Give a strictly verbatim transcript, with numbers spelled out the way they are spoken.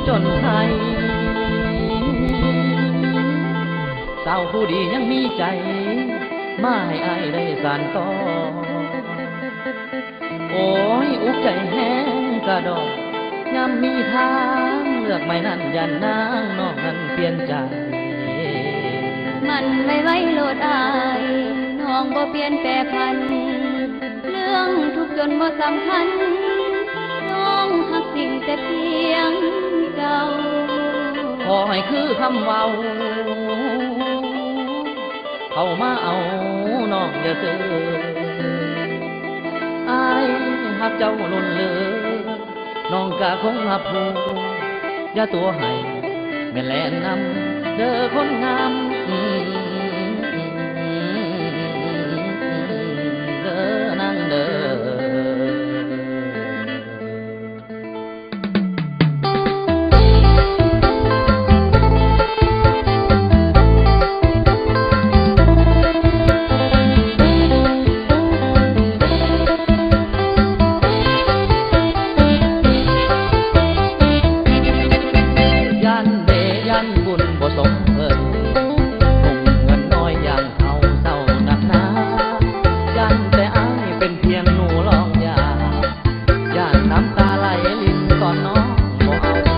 จนไทยสาวผู้ดียังมีใจมาให้อายได้สานต่อโอ้ยอุกใจแห้งกระดอกยามมีทางเลือกไม่นั้นยันนางนอกนั้นเปลี่ยนใจมันไว้ไว้โลดอายน้องบ่เปลี่ยนแปรพันเรื่องทุกจนบ่สำคัญน้องหักสิ่งแต่เพียงเก่าขอให้คือคำเว้าเข้ามาเอาน้องอย่าซื้ออายหักเจ้าล้นเหลือน้องกะคงหับผู้อย่าตัวให้แม่แลนนำเด้อคนงามเด้อนางเด้อน้ำตาไหลลิ้นก่อนน้องบ่เอา